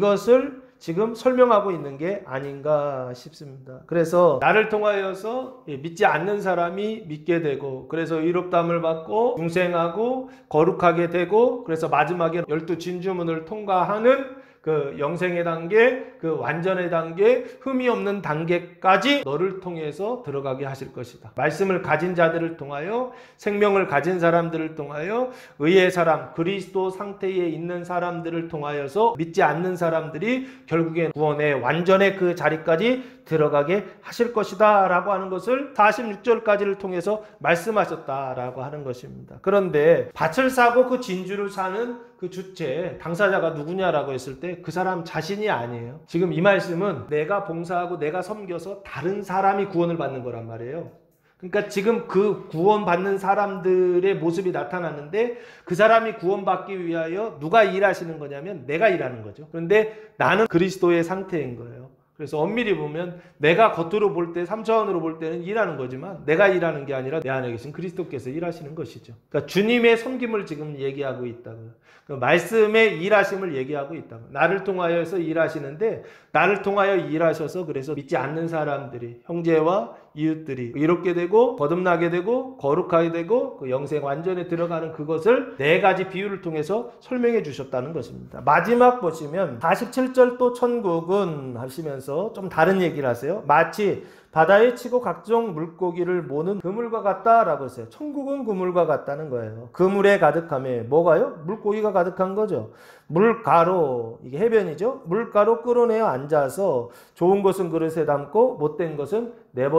이것을 지금 설명하고 있는 게 아닌가 싶습니다. 그래서 나를 통하여서 믿지 않는 사람이 믿게 되고 그래서 의롭다함을 받고 중생하고 거룩하게 되고 그래서 마지막에 열두 진주문을 통과하는 그 영생의 단계, 그 완전의 단계, 흠이 없는 단계까지 너를 통해서 들어가게 하실 것이다. 말씀을 가진 자들을 통하여, 생명을 가진 사람들을 통하여, 의의 사람, 그리스도 상태에 있는 사람들을 통하여서 믿지 않는 사람들이 결국엔 구원의 완전의 그 자리까지 들어가게 하실 것이다 라고 하는 것을 사십육 절까지를 통해서 말씀하셨다라고 하는 것입니다. 그런데 밭을 사고 그 진주를 사는 그 주체, 당사자가 누구냐라고 했을 때 그 사람 자신이 아니에요. 지금 이 말씀은 내가 봉사하고 내가 섬겨서 다른 사람이 구원을 받는 거란 말이에요. 그러니까 지금 그 구원받는 사람들의 모습이 나타나는데 그 사람이 구원받기 위하여 누가 일하시는 거냐면 내가 일하는 거죠. 그런데 나는 그리스도의 상태인 거예요. 그래서 엄밀히 보면 내가 겉으로 볼 때 삼 차원으로 볼 때는 일하는 거지만 내가 일하는 게 아니라 내 안에 계신 그리스도께서 일하시는 것이죠. 그러니까 주님의 섬김을 지금 얘기하고 있다고요. 그 말씀의 일하심을 얘기하고 있다고. 나를 통하여서 일하시는데 나를 통하여 일하셔서 그래서 믿지 않는 사람들이 형제와 이웃들이 이롭게 되고 거듭나게 되고 거룩하게 되고 그 영생 완전에 들어가는 그것을 네 가지 비유를 통해서 설명해 주셨다는 것입니다. 마지막 보시면 사십칠 절 또 천국은 하시면서 좀 다른 얘기를 하세요. 마치 바다에 치고 각종 물고기를 모는 그물과 같다라고 했어요. 천국은 그물과 같다는 거예요. 그물에 가득함에 뭐가요? 물고기가 가득한 거죠. 물가로, 이게 해변이죠. 물가로 끌어내어 앉아서 좋은 것은 그릇에 담고 못된 것은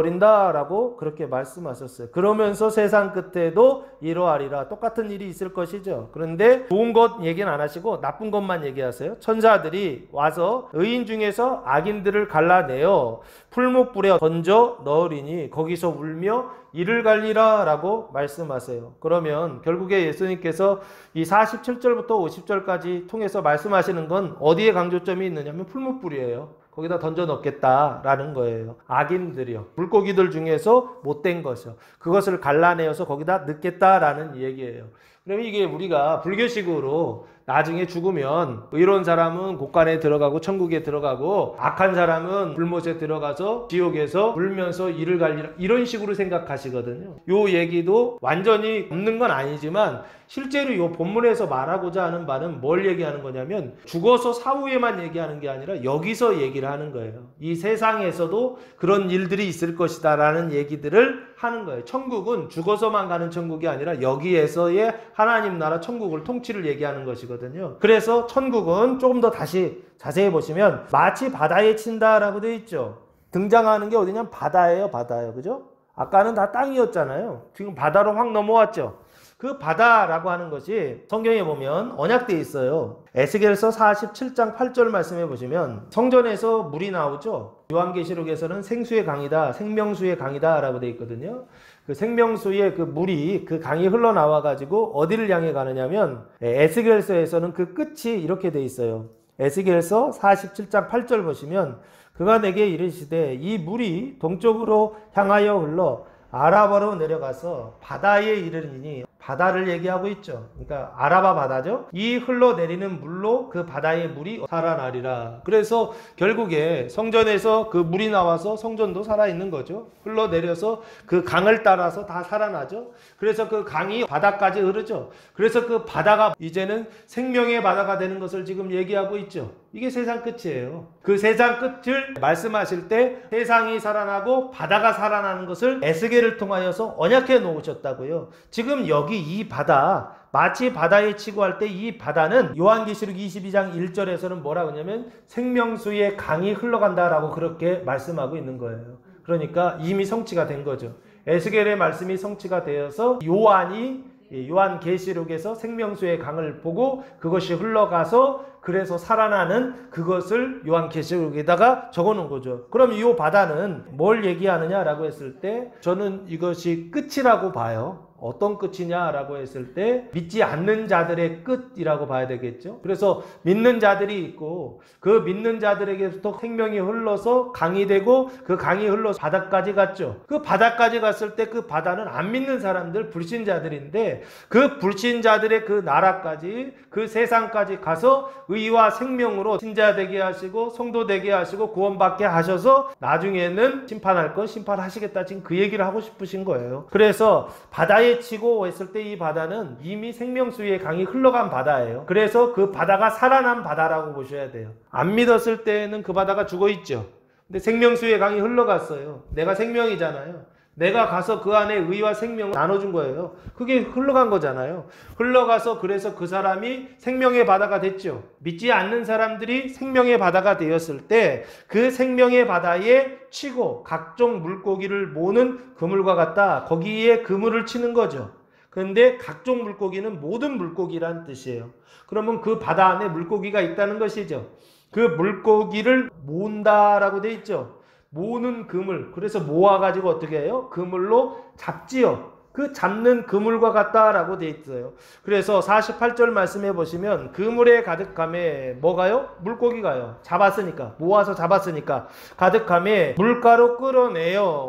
내버린다라고 그렇게 말씀하셨어요. 그러면서 세상 끝에도 이러하리라. 똑같은 일이 있을 것이죠. 그런데 좋은 것 얘기는 안 하시고 나쁜 것만 얘기하세요. 천사들이 와서 의인 중에서 악인들을 갈라내어 풀무불에 던져 넣으리니 거기서 울며 이를 갈리라 라고 말씀하세요. 그러면 결국에 예수님께서 이 사십칠 절부터 오십 절까지 통해서 말씀하시는 건 어디에 강조점이 있느냐면 풀무불이에요. 거기다 던져 넣겠다라는 거예요. 악인들이요. 물고기들 중에서 못된 것이요. 그것을 갈라내어서 거기다 넣겠다라는 얘기예요. 그러면 이게 우리가 불교식으로 나중에 죽으면 의로운 사람은 곳간에 들어가고 천국에 들어가고 악한 사람은 불못에 들어가서 지옥에서 울면서 이를 갈리라 이런 식으로 생각하시거든요. 요 얘기도 완전히 없는 건 아니지만 실제로 요 본문에서 말하고자 하는 바는 뭘 얘기하는 거냐면 죽어서 사후에만 얘기하는 게 아니라 여기서 얘기를 하는 거예요. 이 세상에서도 그런 일들이 있을 것이다 라는 얘기들을 하는 거예요. 천국은 죽어서만 가는 천국이 아니라 여기에서의 하나님 나라 천국을 통치를 얘기하는 것이거든요. 그래서 천국은 조금 더 다시 자세히 보시면 마치 바다에 친다라고 되어 있죠. 등장하는 게 어디냐면 바다예요. 바다예요. 그죠? 아까는 다 땅이었잖아요. 지금 바다로 확 넘어왔죠. 그 바다라고 하는 것이 성경에 보면 언약되어 있어요. 에스겔서 사십칠 장 팔 절 말씀해 보시면 성전에서 물이 나오죠. 요한계시록에서는 생수의 강이다, 생명수의 강이다 라고 되어 있거든요. 그 생명수의 그 물이 그 강이 흘러나와 가지고 어디를 향해 가느냐면 에스겔서에서는 그 끝이 이렇게 되어 있어요. 에스겔서 사십칠 장 팔 절 보시면 그가 내게 이르시되 이 물이 동쪽으로 향하여 흘러 아라바로 내려가서 바다에 이르리니 바다를 얘기하고 있죠. 그러니까 아라바 바다죠. 이 흘러내리는 물로 그 바다의 물이 살아나리라. 그래서 결국에 성전에서 그 물이 나와서 성전도 살아있는 거죠. 흘러내려서 그 강을 따라서 다 살아나죠. 그래서 그 강이 바다까지 흐르죠. 그래서 그 바다가 이제는 생명의 바다가 되는 것을 지금 얘기하고 있죠. 이게 세상 끝이에요. 그 세상 끝을 말씀하실 때 세상이 살아나고 바다가 살아나는 것을 에스겔을 통하여서 언약해 놓으셨다고요. 지금 여기 이 바다, 마치 바다에 치고 할 때 이 바다는 요한계시록 이십이 장 일 절에서는 뭐라고 하냐면 생명수의 강이 흘러간다라고 그렇게 말씀하고 있는 거예요. 그러니까 이미 성취가 된 거죠. 에스겔의 말씀이 성취가 되어서 요한이 요한계시록에서 생명수의 강을 보고 그것이 흘러가서 그래서 살아나는 그것을 요한계시록에다가 적어놓은 거죠. 그럼 이 바다는 뭘 얘기하느냐라고 했을 때 저는 이것이 끝이라고 봐요. 어떤 끝이냐라고 했을 때 믿지 않는 자들의 끝이라고 봐야 되겠죠. 그래서 믿는 자들이 있고 그 믿는 자들에게부터 생명이 흘러서 강이 되고 그 강이 흘러서 바다까지 갔죠. 그 바다까지 갔을 때 그 바다는 안 믿는 사람들, 불신자들인데 그 불신자들의 그 나라까지 그 세상까지 가서 의와 생명으로 신자 되게 하시고 성도 되게 하시고 구원받게 하셔서 나중에는 심판할 것 심판하시겠다. 지금 그 얘기를 하고 싶으신 거예요. 그래서 바다에 치고 했을 때 이 바다는 이미 생명수의 강이 흘러간 바다예요. 그래서 그 바다가 살아난 바다라고 보셔야 돼요. 안 믿었을 때는 그 바다가 죽어 있죠. 근데 생명수의 강이 흘러갔어요. 내가 생명이잖아요. 내가 가서 그 안에 의와 생명을 나눠준 거예요. 그게 흘러간 거잖아요. 흘러가서 그래서 그 사람이 생명의 바다가 됐죠. 믿지 않는 사람들이 생명의 바다가 되었을 때 그 생명의 바다에 치고 각종 물고기를 모는 그물과 같다. 거기에 그물을 치는 거죠. 그런데 각종 물고기는 모든 물고기란 뜻이에요. 그러면 그 바다 안에 물고기가 있다는 것이죠. 그 물고기를 모은다라고 돼 있죠. 모으는 그물. 그래서 모아가지고 어떻게 해요? 그물로 잡지요. 그 잡는 그물과 같다라고 돼 있어요. 그래서 사십팔 절 말씀해 보시면 그물에 가득함에 뭐가요? 물고기가요. 잡았으니까. 모아서 잡았으니까. 가득함에 물가로 끌어내요.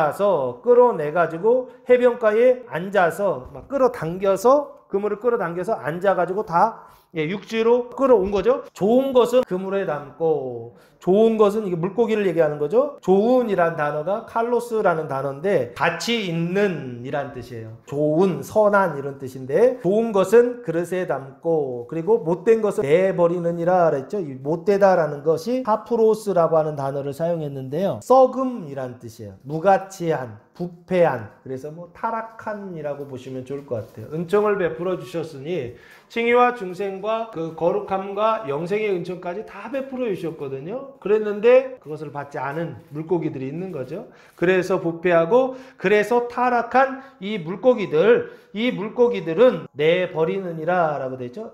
앉아서 끌어내가지고 해변가에 앉아서 막 끌어당겨서 그물을 끌어당겨서 앉아가지고 다 예, 육지로 끌어온 거죠. 좋은 것은 그물에 담고, 좋은 것은 이게 물고기를 얘기하는 거죠. 좋은이란 단어가 칼로스라는 단어인데 가치 있는 이란 뜻이에요. 좋은, 선한 이런 뜻인데, 좋은 것은 그릇에 담고, 그리고 못된 것은 내버리느니라 그랬죠. 이 못되다라는 것이 파프로스라고 하는 단어를 사용했는데요. 썩음이란 뜻이에요. 무가치한, 부패한, 그래서 뭐 타락한이라고 보시면 좋을 것 같아요. 은총을 베풀어 주셨으니 칭의와 중생과 그 거룩함과 영생의 은총까지 다 베풀어 주셨거든요. 그랬는데 그것을 받지 않은 물고기들이 있는 거죠. 그래서 부패하고 그래서 타락한 이 물고기들, 이 물고기들은 내버리느니라 라고 되어 있죠.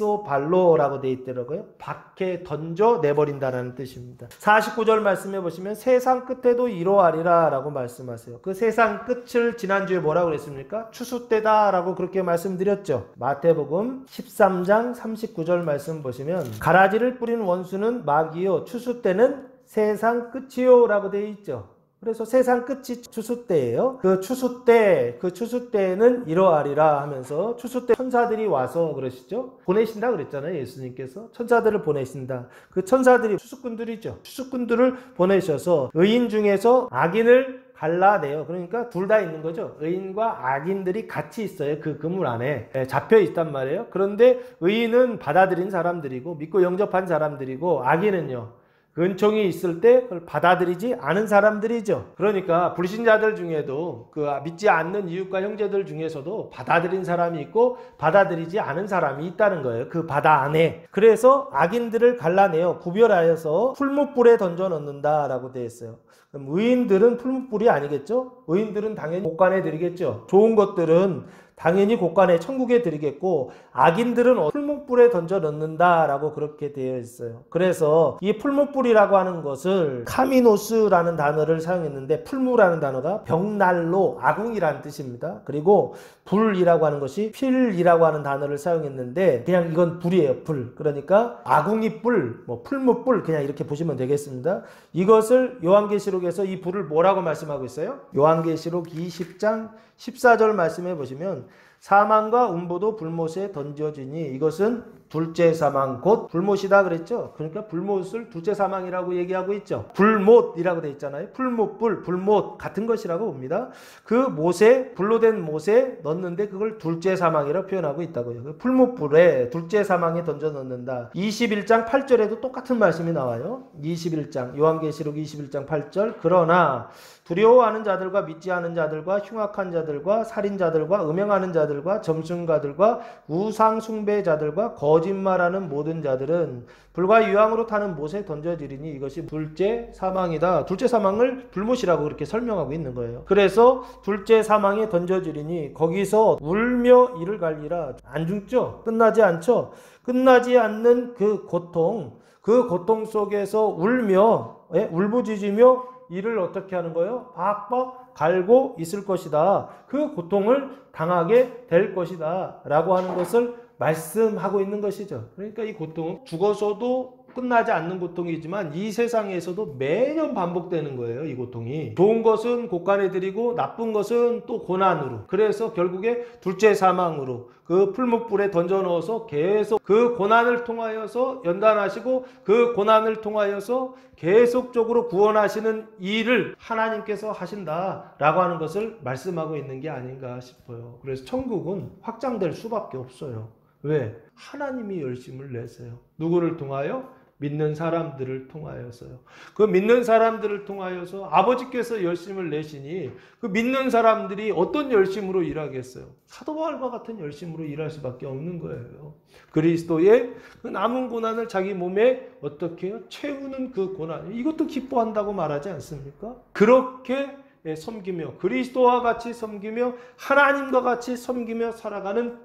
엑소발로라고 되어 있더라고요. 밖에 던져 내버린다라는 뜻입니다. 사십구 절 말씀해 보시면 세상 끝에도 이러하리라 라고 말씀하세요. 그 세상 끝을 지난주에 뭐라고 그랬습니까? 추수 때다 라고 그렇게 말씀드렸죠. 마태복음 십삼 장 삼십구 절 말씀 보시면 가라지를 뿌린 원수는 마귀요 추수 때는 세상 끝이요 라고 되어 있죠. 그래서 세상 끝이 추수 때예요. 그 추수 때, 그 추수 때는 이러하리라 하면서 추수 때 천사들이 와서 그러시죠. 보내신다 그랬잖아요. 예수님께서 천사들을 보내신다. 그 천사들이 추수꾼들이죠. 추수꾼들을 보내셔서 의인 중에서 악인을 갈라내요. 그러니까 둘 다 있는 거죠. 의인과 악인들이 같이 있어요. 그 그물 안에 잡혀 있단 말이에요. 그런데 의인은 받아들인 사람들이고 믿고 영접한 사람들이고 악인은요. 은총이 있을 때 그걸 받아들이지 않은 사람들이죠. 그러니까 불신자들 중에도 그 믿지 않는 이웃과 형제들 중에서도 받아들인 사람이 있고 받아들이지 않은 사람이 있다는 거예요. 그 바다 안에. 그래서 악인들을 갈라내어 구별하여서 풀무불에 던져 넣는다라고 되어 있어요. 그럼 의인들은 풀무불이 아니겠죠? 의인들은 당연히 곳간에 드리겠죠. 좋은 것들은 당연히 곳간에 천국에 드리겠고 악인들은 풀무불에 던져 넣는다라고 그렇게 되어 있어요. 그래서 이 풀무불이라고 하는 것을 카미노스라는 단어를 사용했는데 풀무라는 단어가 벽난로, 아궁이라는 뜻입니다. 그리고 불이라고 하는 것이 필이라고 하는 단어를 사용했는데 그냥 이건 불이에요. 불. 그러니까 아궁이 불, 뭐 풀무불 그냥 이렇게 보시면 되겠습니다. 이것을 요한계시록에서 이 불을 뭐라고 말씀하고 있어요? 요한계시록 이십 장 십사 절 말씀해 보시면 사망과 음부도 불못에 던져지니 이것은 둘째 사망 곧 불못이다 그랬죠. 그러니까 불못을 둘째 사망이라고 얘기하고 있죠. 불못이라고 돼 있잖아요. 풀못불, 불못 같은 것이라고 봅니다. 그 못에 불로 된 못에 넣는데 그걸 둘째 사망이라고 표현하고 있다고요. 풀못불에 둘째 사망에 던져 넣는다. 이십일 장 팔 절에도 똑같은 말씀이 나와요. 이십일 장 요한계시록 이십일 장 팔 절 그러나 두려워하는 자들과 믿지 않은 자들과 흉악한 자들과 살인자들과 음행하는 자들과 점순가들과 우상 숭배자들과 거짓말하는 모든 자들은 불과 유황으로 타는 못에 던져지리니 이것이 둘째 사망이다. 둘째 사망을 불못이라고 그렇게 설명하고 있는 거예요. 그래서 둘째 사망에 던져지리니 거기서 울며 이를 갈리라. 안 죽죠? 끝나지 않죠? 끝나지 않는 그 고통, 그 고통 속에서 울며 예? 울부짖으며 이를 어떻게 하는 거예요? 박박 갈고 있을 것이다. 그 고통을 당하게 될 것이다. 라고 하는 것을 말씀하고 있는 것이죠. 그러니까 이 고통은 죽어서도 끝나지 않는 고통이지만 이 세상에서도 매년 반복되는 거예요. 이 고통이. 좋은 것은 곳간에 드리고 나쁜 것은 또 고난으로. 그래서 결국에 둘째 사망으로 그 풀무불에 던져 넣어서 계속 그 고난을 통하여서 연단하시고 그 고난을 통하여서 계속적으로 구원하시는 일을 하나님께서 하신다라고 하는 것을 말씀하고 있는 게 아닌가 싶어요. 그래서 천국은 확장될 수밖에 없어요. 왜? 하나님이 열심을 내세요. 누구를 통하여? 믿는 사람들을 통하여서요. 그 믿는 사람들을 통하여서 아버지께서 열심을 내시니 그 믿는 사람들이 어떤 열심으로 일하겠어요? 사도 바울과 같은 열심으로 일할 수밖에 없는 거예요. 그리스도의 그 남은 고난을 자기 몸에 어떻게 해요? 채우는 그 고난. 이것도 기뻐한다고 말하지 않습니까? 그렇게 섬기며 그리스도와 같이 섬기며 하나님과 같이 섬기며 살아가는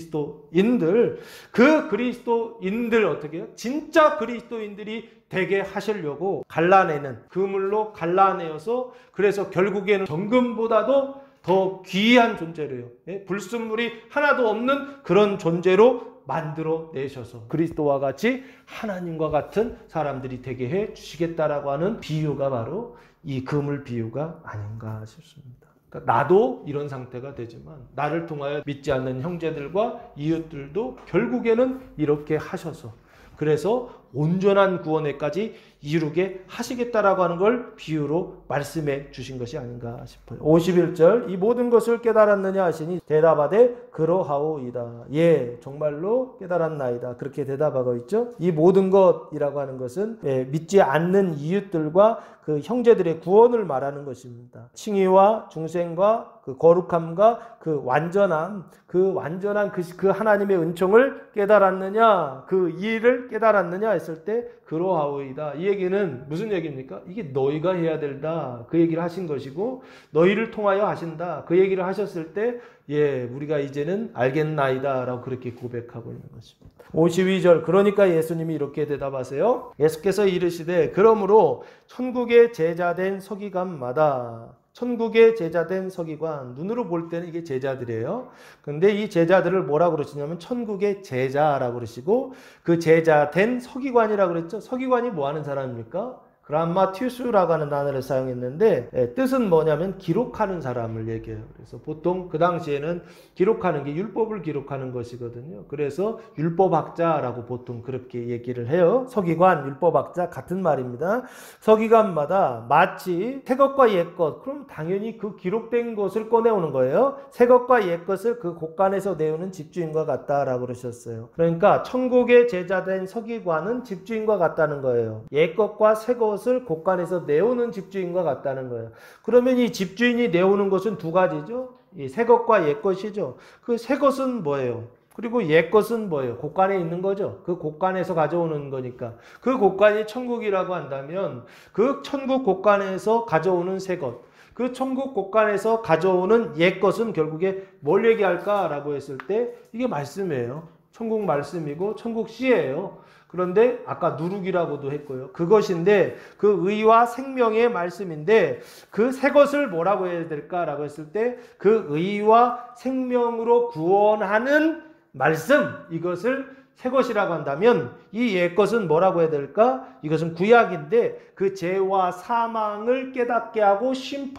그리스도인들, 그 그리스도인들 어떻게 해요? 진짜 그리스도인들이 되게 하시려고 갈라내는, 그물로 갈라내어서 그래서 결국에는 정금보다도 더 귀한 존재로요. 불순물이 하나도 없는 그런 존재로 만들어 내셔서 그리스도와 같이 하나님과 같은 사람들이 되게 해 주시겠다라고 하는 비유가 바로 이 그물 비유가 아닌가 싶습니다. 그러니까 나도 이런 상태가 되지만 나를 통하여 믿지 않는 형제들과 이웃들도 결국에는 이렇게 하셔서 그래서 온전한 구원에까지 이루게 하시겠다라고 하는 걸 비유로 말씀해 주신 것이 아닌가 싶어요. 오십일 절 이 모든 것을 깨달았느냐 하시니 대답하되 그러하오이다. 예, 정말로 깨달았나이다. 그렇게 대답하고 있죠. 이 모든 것이라고 하는 것은 예, 믿지 않는 이웃들과 그 형제들의 구원을 말하는 것입니다. 칭의와 중생과 그 거룩함과 그 완전함, 그 완전한 그, 그 하나님의 은총을 깨달았느냐, 그 일을 깨달았느냐 했을 때 그러하오이다. 이 얘기는 무슨 얘기입니까? 이게 너희가 해야 된다. 그 얘기를 하신 것이고 너희를 통하여 하신다. 그 얘기를 하셨을 때 예, 우리가 이제는 알겠나이다 라고 그렇게 고백하고 있는 것입니다. 오십이 절 그러니까 예수님이 이렇게 대답하세요. 예수께서 이르시되 그러므로 천국의 제자된 서기관마다 천국의 제자된 서기관, 눈으로 볼 때는 이게 제자들이에요. 근데 이 제자들을 뭐라고 그러시냐면 천국의 제자라고 그러시고 그 제자된 서기관이라고 그랬죠. 서기관이 뭐 하는 사람입니까? 그람마티우스라고 하는 단어를 사용했는데 예, 뜻은 뭐냐면 기록하는 사람을 얘기해요. 그래서 보통 그 당시에는 기록하는 게 율법을 기록하는 것이거든요. 그래서 율법학자라고 보통 그렇게 얘기를 해요. 서기관, 율법학자 같은 말입니다. 서기관마다 마치 새 것과 옛 것, 그럼 당연히 그 기록된 것을 꺼내오는 거예요. 새 것과 옛 것을 그 곳간에서 내오는 집주인과 같다라고 그러셨어요. 그러니까 천국의 제자된 서기관은 집주인과 같다는 거예요. 옛 것과 새 것 것을 곳간에서 내오는 집주인과 같다는 거예요. 그러면 이 집주인이 내오는 것은 두 가지죠. 이 새 것과 옛 것이죠. 그 새 것은 뭐예요? 그리고 옛 것은 뭐예요? 곳간에 있는 거죠. 그 곳간에서 가져오는 거니까. 그 곳간이 천국이라고 한다면 그 천국 곳간에서 가져오는 새 것, 그 천국 곳간에서 가져오는 옛 것은 결국에 뭘 얘기할까라고 했을 때 이게 말씀이에요. 천국 말씀이고 천국 씨예요. 그런데 아까 누룩이라고도 했고요. 그것인데 그 의와 생명의 말씀인데 그 새 것을 뭐라고 해야 될까라고 했을 때 그 의와 생명으로 구원하는 말씀, 이것을 새 것이라고 한다면 이 옛 것은 뭐라고 해야 될까? 이것은 구약인데 그 죄와 사망을 깨닫게 하고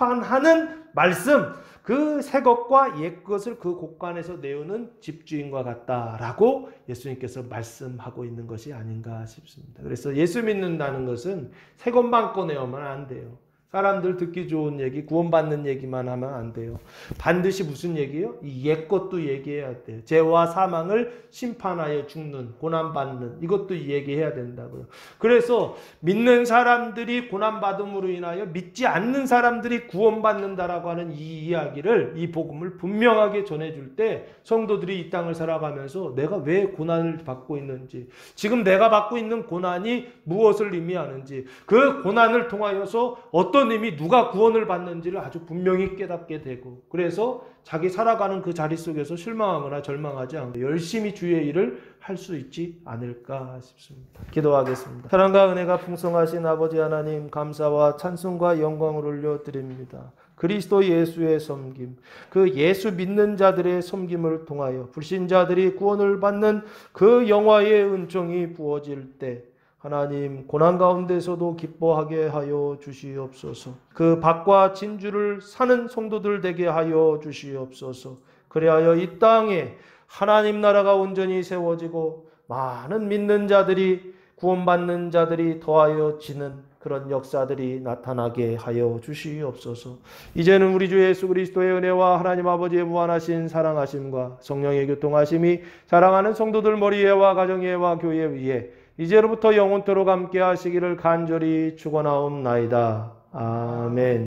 심판하는 말씀, 그 새 것과 옛 것을 그 곳간에서 내오는 집주인과 같다라고 예수님께서 말씀하고 있는 것이 아닌가 싶습니다. 그래서 예수 믿는다는 것은 새 것만 꺼내오면 안 돼요. 사람들 듣기 좋은 얘기, 구원받는 얘기만 하면 안 돼요. 반드시 무슨 얘기예요? 이 옛 것도 얘기해야 돼요. 죄와 사망을 심판하여 죽는, 고난받는, 이것도 얘기해야 된다고요. 그래서 믿는 사람들이 고난받음으로 인하여 믿지 않는 사람들이 구원받는다라고 하는 이 이야기를, 이 복음을 분명하게 전해줄 때 성도들이 이 땅을 살아가면서 내가 왜 고난을 받고 있는지, 지금 내가 받고 있는 고난이 무엇을 의미하는지, 그 고난을 통하여서 어떤 의미, 누가 구원을 받는지를 아주 분명히 깨닫게 되고, 그래서 자기 살아가는 그 자리 속에서 실망하거나 절망하지 않고 열심히 주의 일을 할 수 있지 않을까 싶습니다. 기도하겠습니다. 사랑과 은혜가 풍성하신 아버지 하나님, 감사와 찬송과 영광을 올려드립니다. 그리스도 예수의 섬김, 그 예수 믿는 자들의 섬김을 통하여 불신자들이 구원을 받는 그 영화의 은총이 부어질 때 하나님, 고난 가운데서도 기뻐하게 하여 주시옵소서. 그 박과 진주를 사는 성도들 되게 하여 주시옵소서. 그리하여 이 땅에 하나님 나라가 온전히 세워지고 많은 믿는 자들이, 구원받는 자들이 더하여 지는 그런 역사들이 나타나게 하여 주시옵소서. 이제는 우리 주 예수 그리스도의 은혜와 하나님 아버지의 무한하신 사랑하심과 성령의 교통하심이 사랑하는 성도들 머리에와 가정에와 교회 위에 이제로부터 영원토록 함께 하시기를 간절히 축원하옵나이다. 아멘.